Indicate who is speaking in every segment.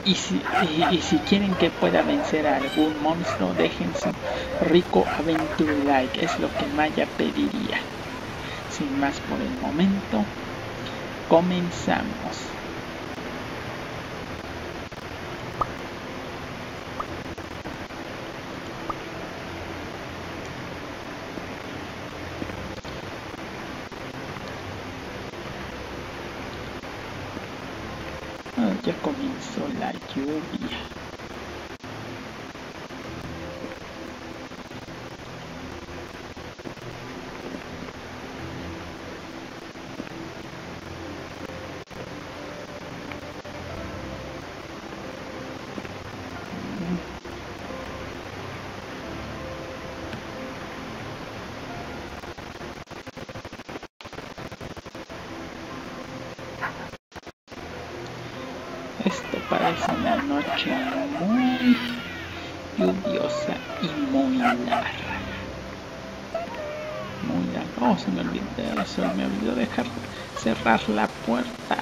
Speaker 1: Y si quieren que pueda vencer a algún monstruo, dejen su rico Adventure Like, es lo que Maya pediría. Sin más por el momento, comenzamos. Ya comenzó la lluvia. Esto parece una noche muy lluviosa y muy larga. Muy larga. Oh, se me olvidó eso. Me olvidó dejar cerrar la puerta.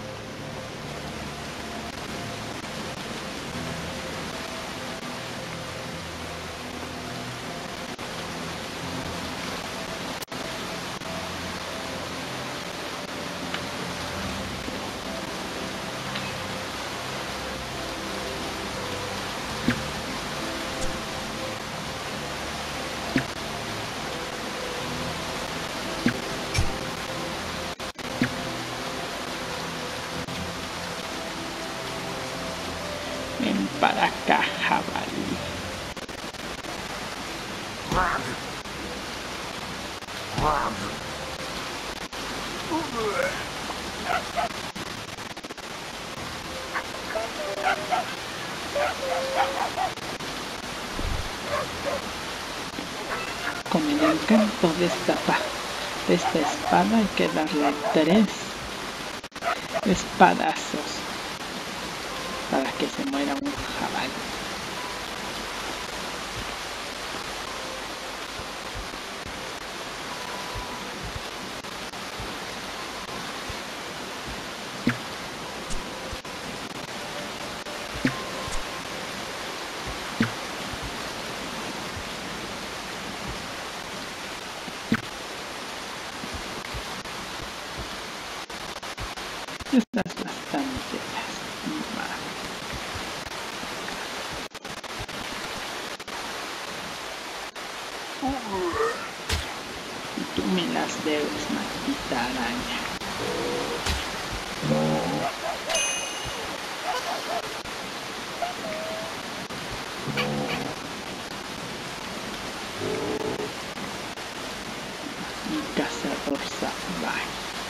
Speaker 1: Ven para acá, jabalí. Con el encanto de esta espada hay que darle 3 espadazos para que se muera un jabalí. Estás bastante lastimado. Y tú me las debes, maldita araña. Mi cazador salvaje.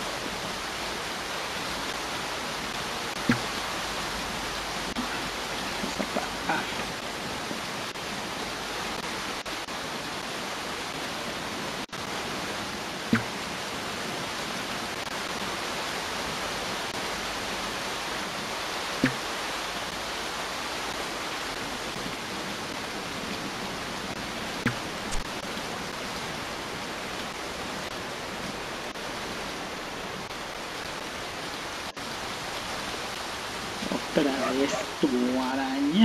Speaker 1: Otra vez tu araña.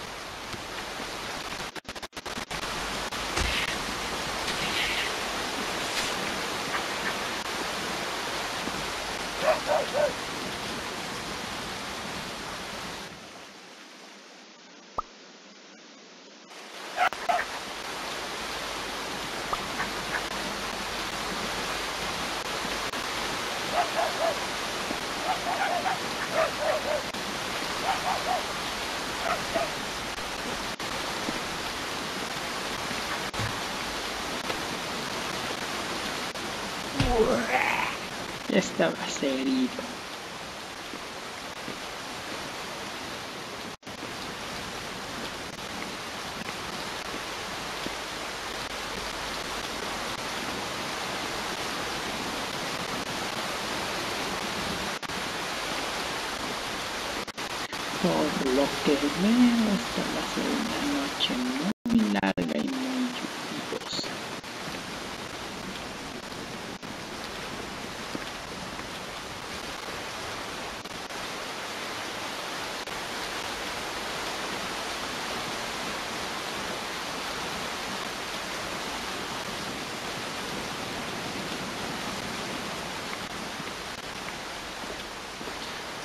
Speaker 1: Ya estabas herido. Por lo que veo, esta va a ser una noche muy larga y muy lluviosa.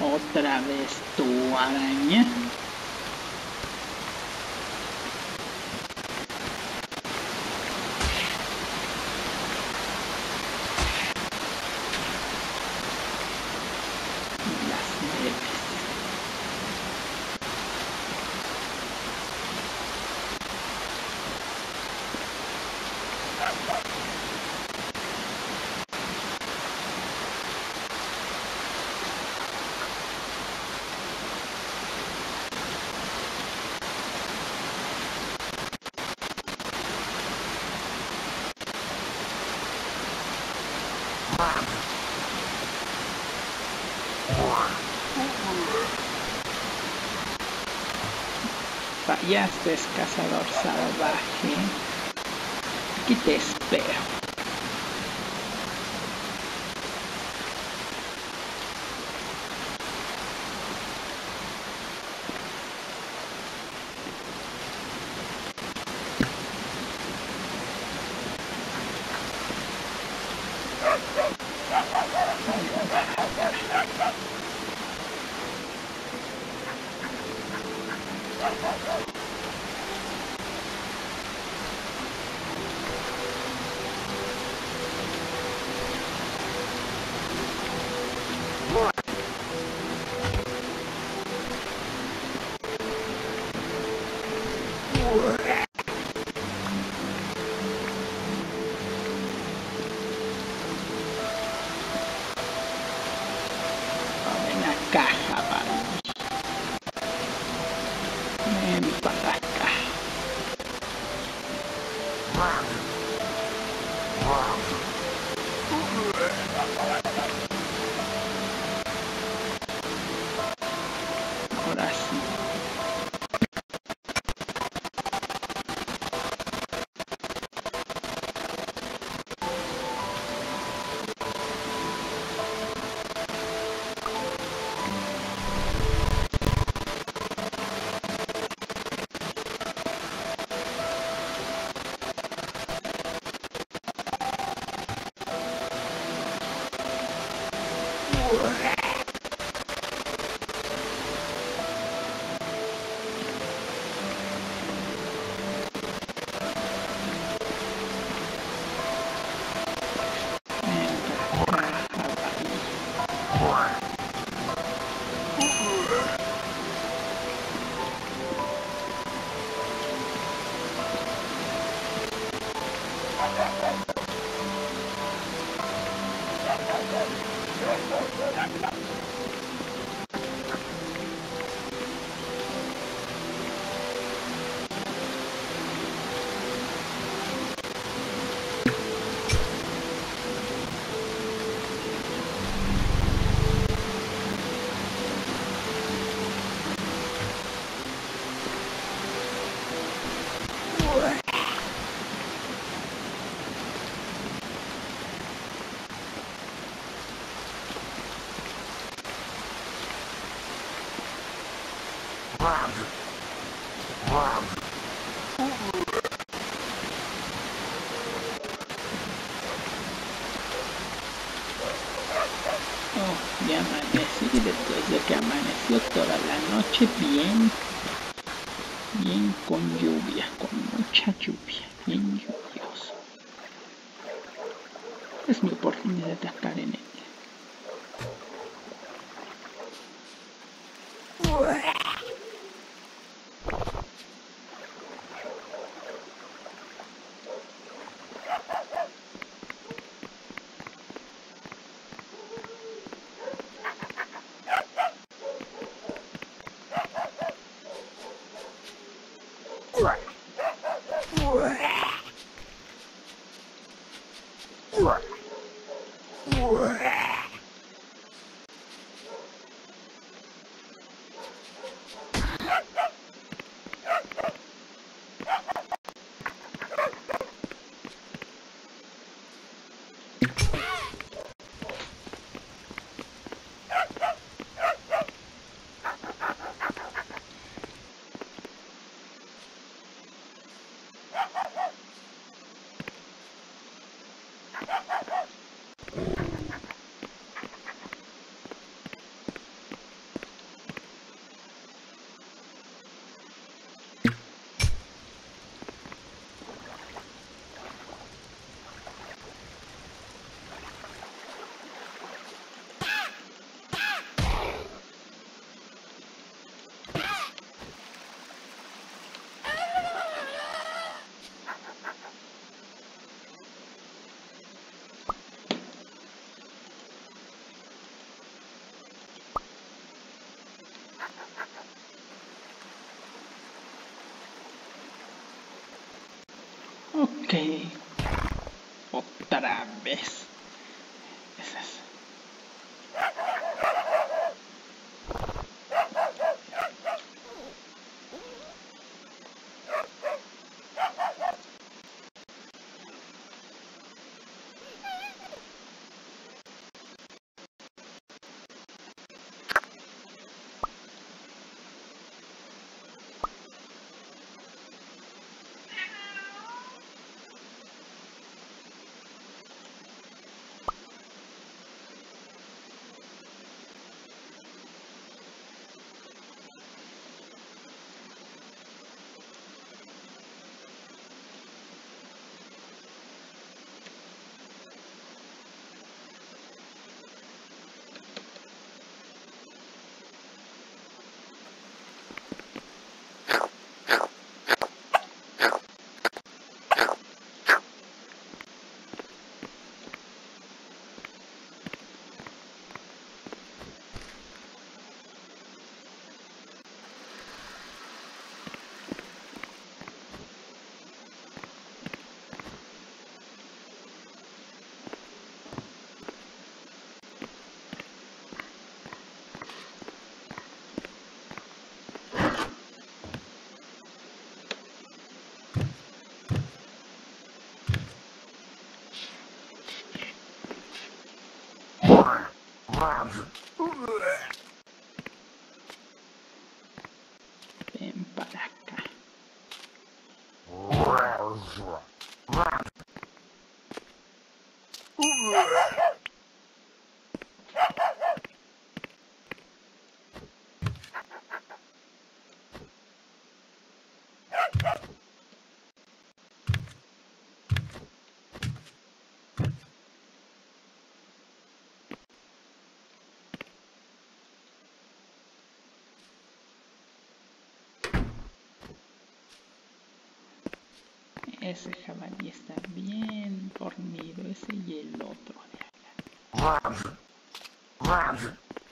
Speaker 1: Otra vez tu araña. Fallaste, cazador salvaje. Aquí te espero. Ya amanecí, después de que amaneció toda la noche bien con lluvia, con mucha lluvia, bien lluvioso. Es mi oportunidad de atacar en él. Ok. Otra vez. Esas. Ven para acá. Ese jabalí está bien dormido, ese y el otro de allá.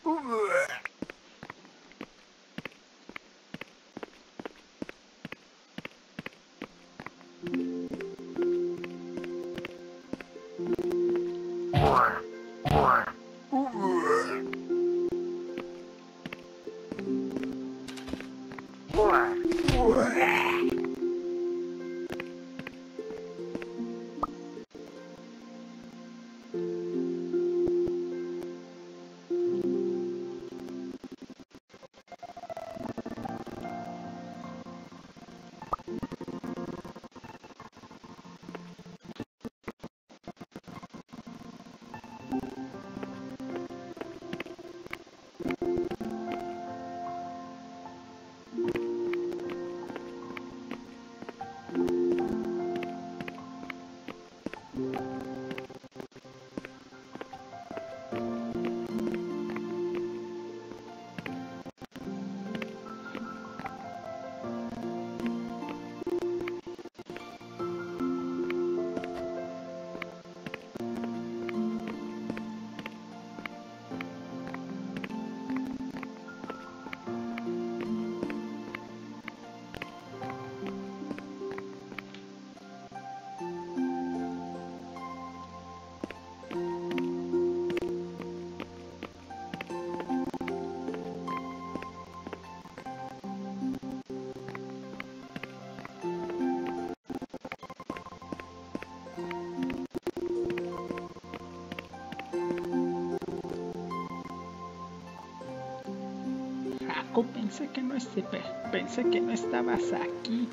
Speaker 1: Haku, pensé que no estabas aquí.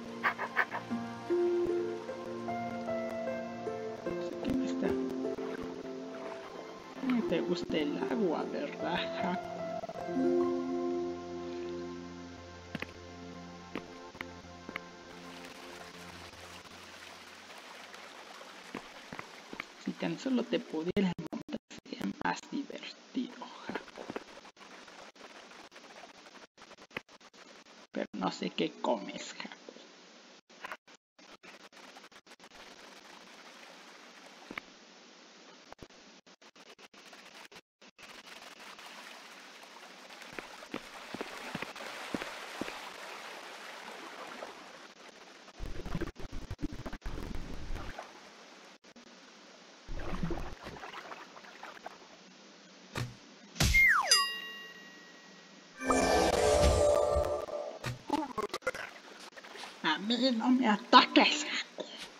Speaker 1: Pensé que no está. No te gusta el agua, ¿verdad, Haku? Si tan solo te pudieras montar sería más divertido, Haku. Pero no sé qué comes, Haku. mí no me ataques, Haku.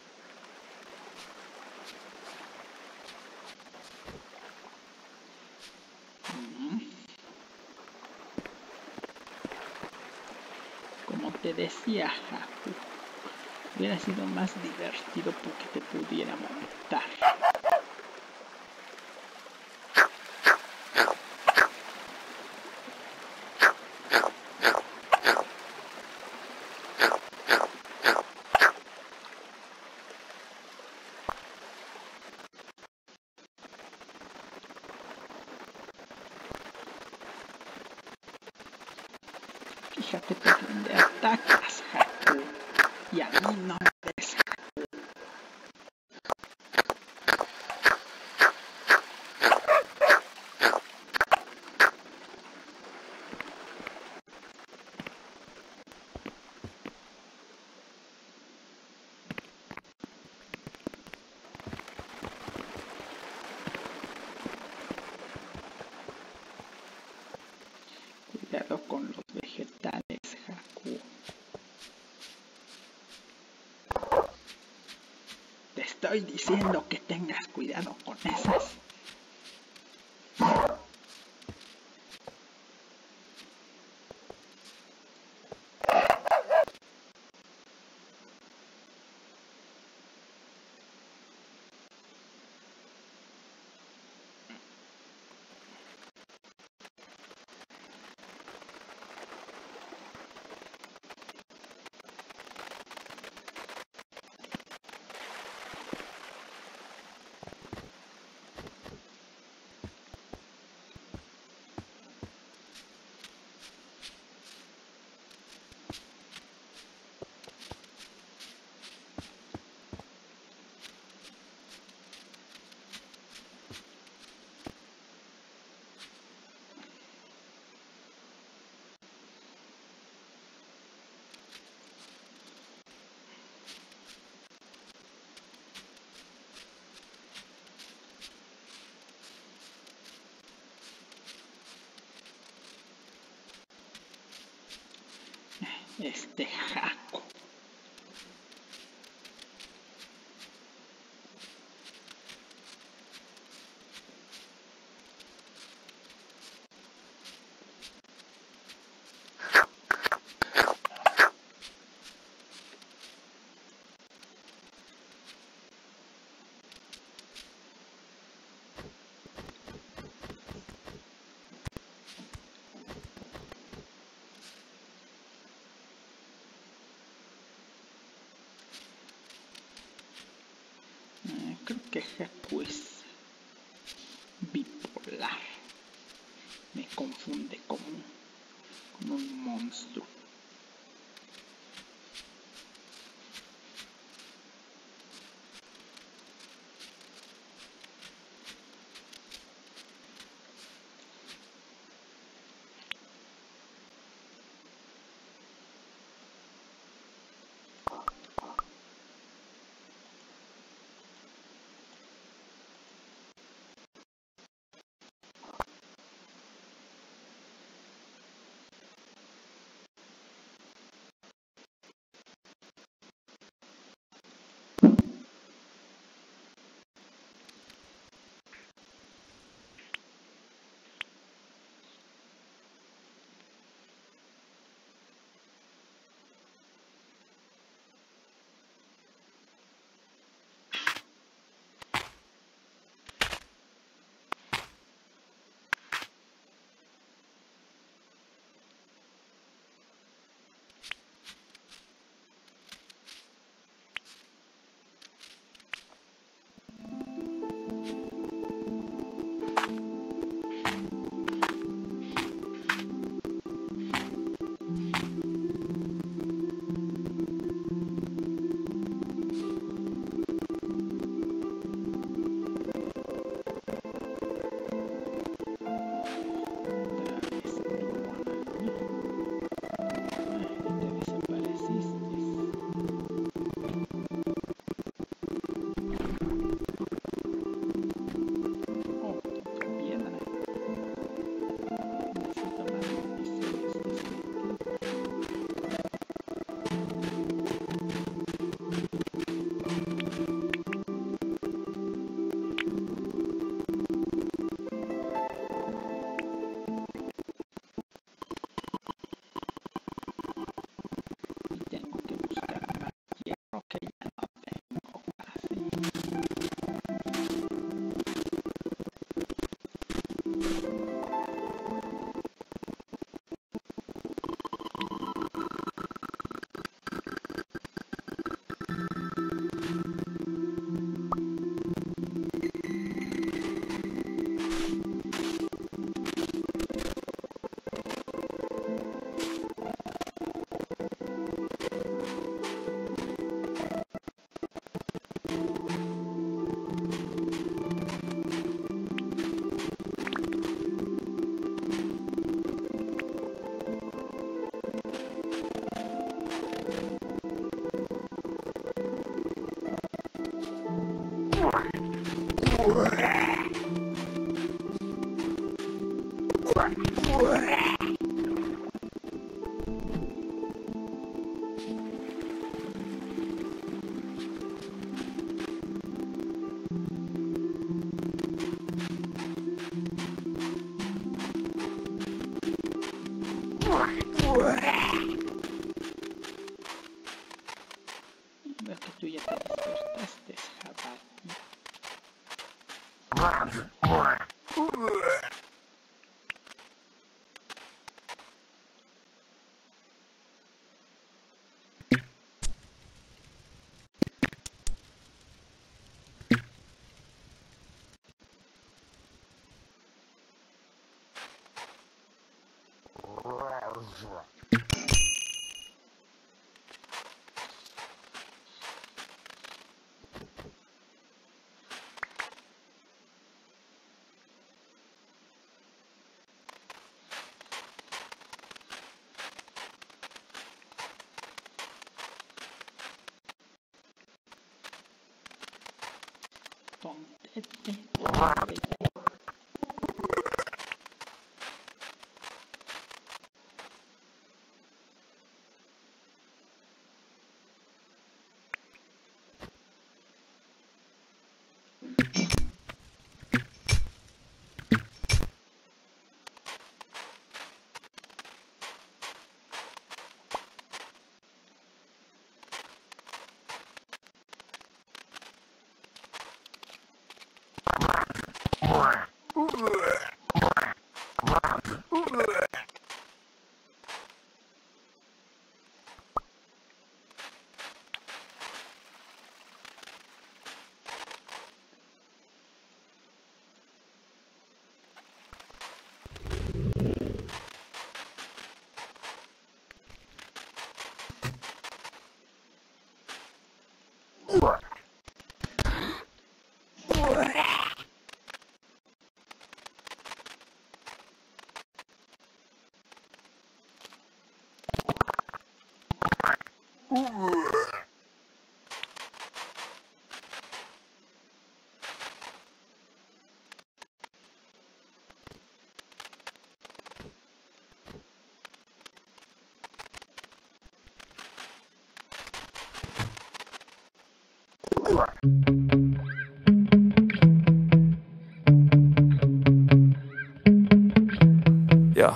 Speaker 1: Como te decía, Haku, hubiera sido más divertido porque te pudiera montar. Fíjate por dónde atacas, Haku, y a mí no me ves, Haku. Cuidado con los vegetales, Haku. Te estoy diciendo que tengas cuidado con esas. Haku. Creo que Haku es bipolar. Me confunde con un monstruo. Veo que tú ya te despertaste, jabalí.
Speaker 2: Yeah.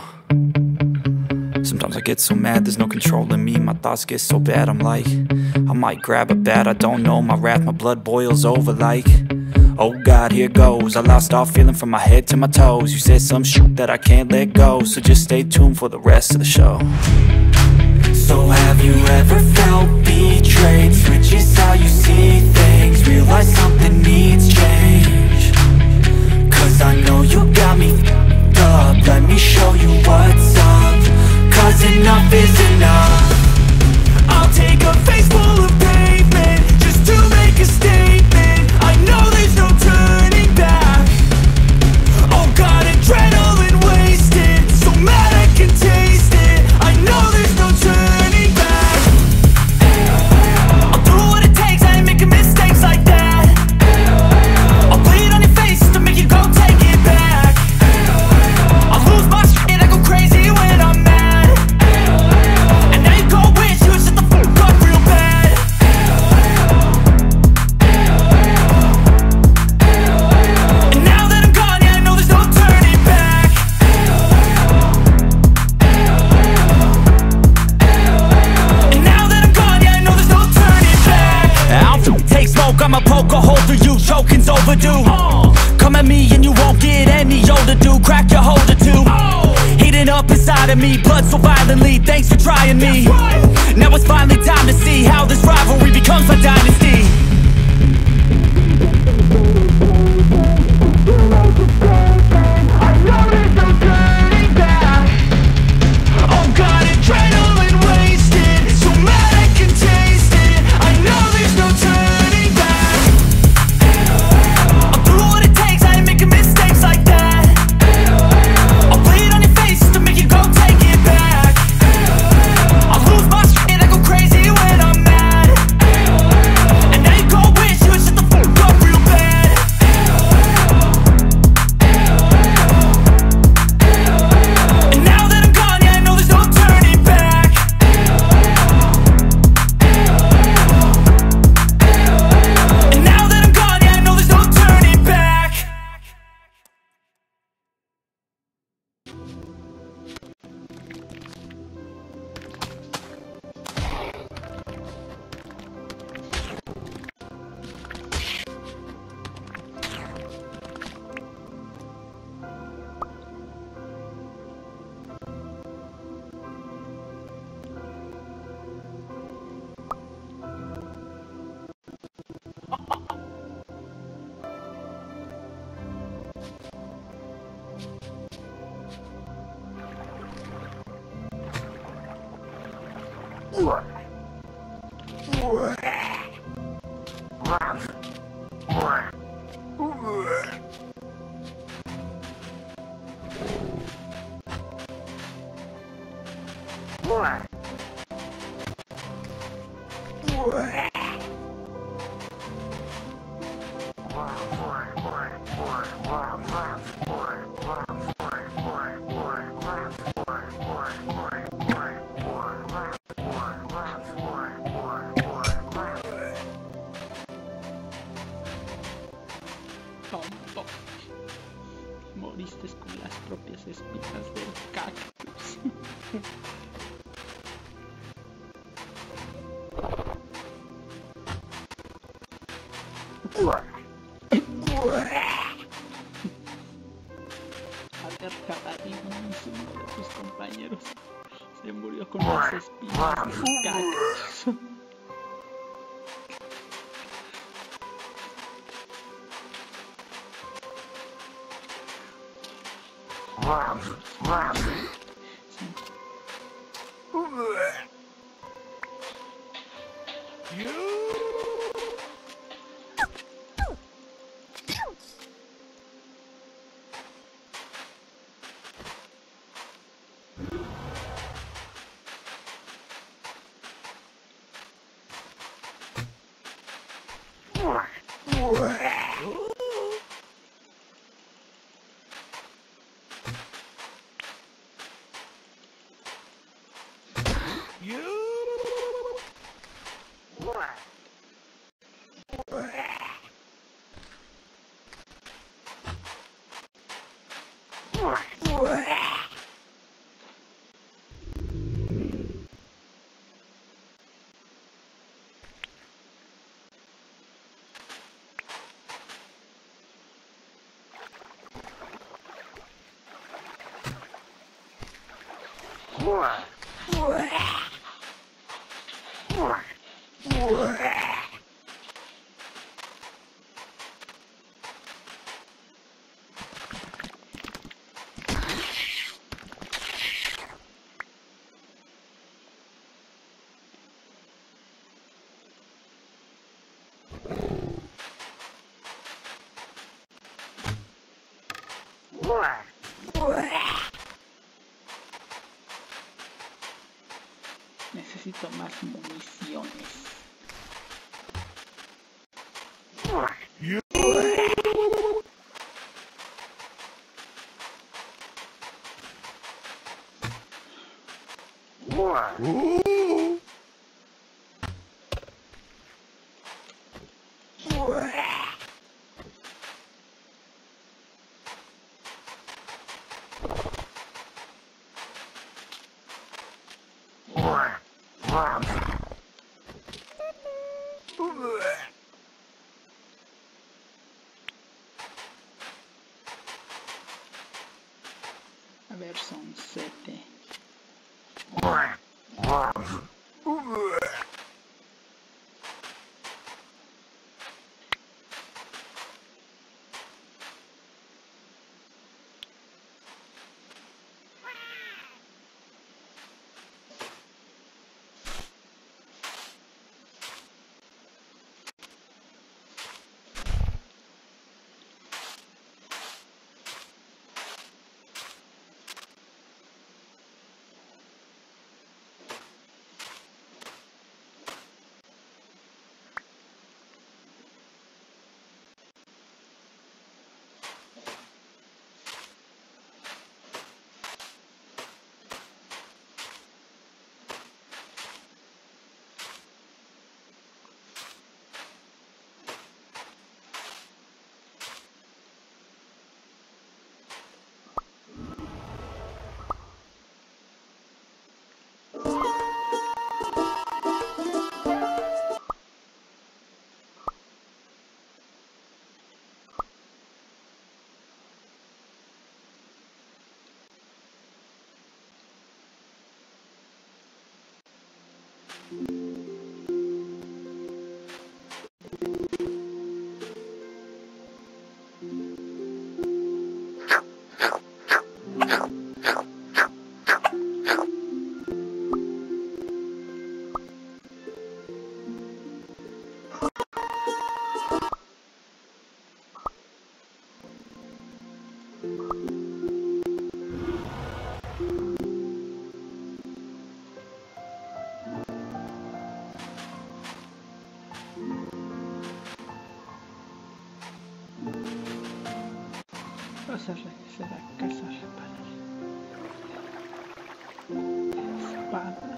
Speaker 2: Sometimes I get so mad, there's no controlling me. My thoughts get so bad, I'm like, I might grab a bat, I don't know. My wrath, my blood boils over like, oh God, here goes. I lost all feeling from my head to my toes. You said some shit that I can't let go, so just stay tuned for the rest of the show. So have you ever felt betrayed? Switches how you see things, realize something needs change. Cause I know you got me f***ed up. Let me show you what's up. Cause enough is enough. I'll take a face full of pavement just to make a statement. I know there's no turning back. Oh God, adrenaline wasted, so mad I can taste it. I know there's no turning back. I'll do what it takes, I ain't making mistakes like that. I'll bleed on your face to make you go take it back. I'll lose my shit, I go crazy when I'm mad. And now you go wish you would shut the fuck up real bad. And now that I'm gone, yeah, I know there's no turning back. And now that I'm gone, yeah, I know there's no turning back. I'll take smoke, I'ma poke a hole through you, choking's overdue. Come at me and you won't get any older, dude. Crack your holder too. Heating up inside of me, blood so violently. Thanks for trying me. Now it's finally time to see how this rivalry becomes my dynasty. I know there's no turning back. Oh God, adrenaline wasted, so mad I can taste it. I know there's no turning back. I'll do what it takes, I ain't making mistakes like that. I'll bleed on your face to make you go take it back. I'll lose my shit, I go crazy when I'm mad.
Speaker 1: Tonto. Moriste con las propias espinas del cactus. Aterradísimo, uno de tus compañeros se murió con las espinas del cactus. Necesito más municiones. A ver, son 7. Vas a regresar a casa a reparar la espada.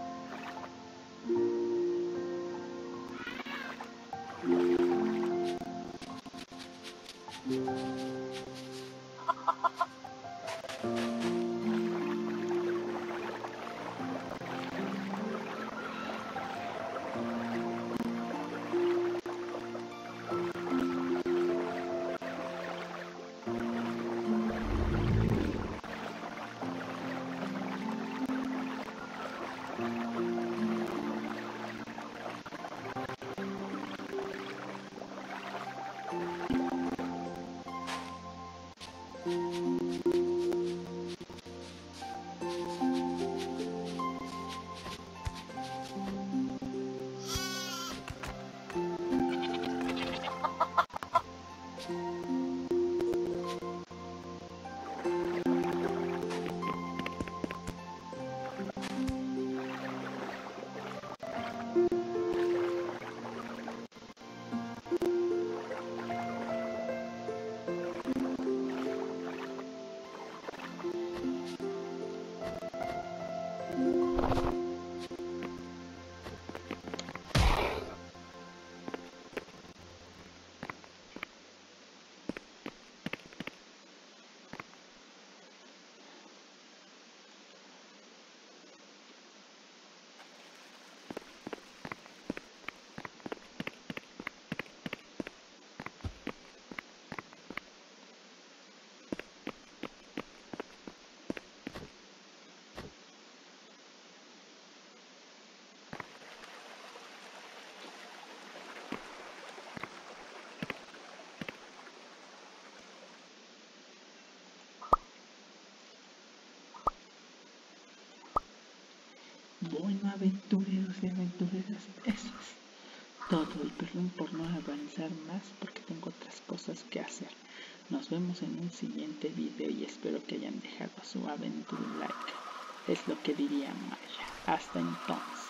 Speaker 1: Bueno, aventureros y aventureras, eso es todo. Y perdón por no avanzar más porque tengo otras cosas que hacer. Nos vemos en un siguiente video y espero que hayan dejado su aventura like. Es lo que diría Maya. Hasta entonces.